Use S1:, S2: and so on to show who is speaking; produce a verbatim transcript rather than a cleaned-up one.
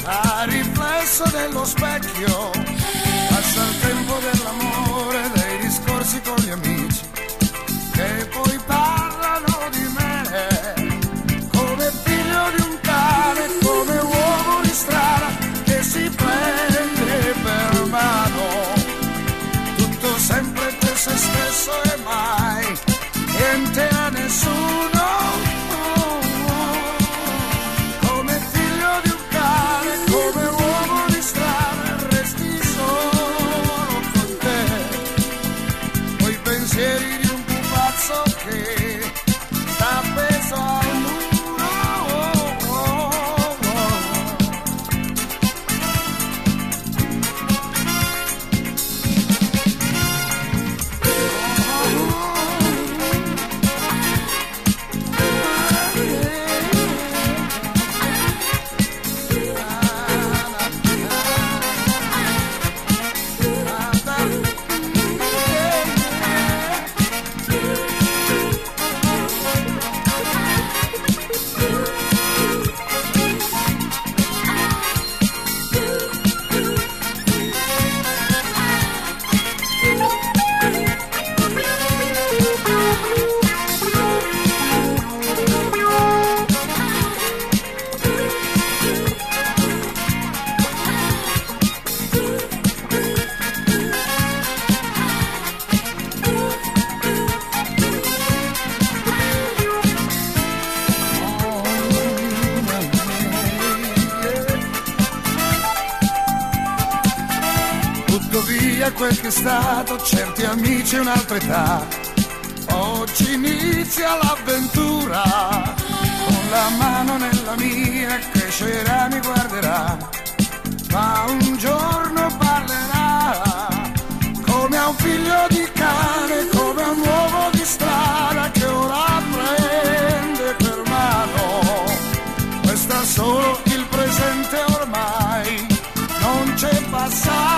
S1: a riflesso dello specchio, passa il tempo dell'amore, dei discorsi con gli amici, che poi parlano di me, come figlio di un cane, come uomo di strada, che si prende per mano, tutto sempre per se stesso e mai niente a nessuno. Quel che è stato, certi amici e un'altra età, oggi inizia l'avventura, con la mano nella mia, crescerà, mi guarderà, ma un giorno parlerà, come a un figlio di cane, come a un uomo di strada, che ora prende per mano, questo è solo il presente ormai, non c'è passato.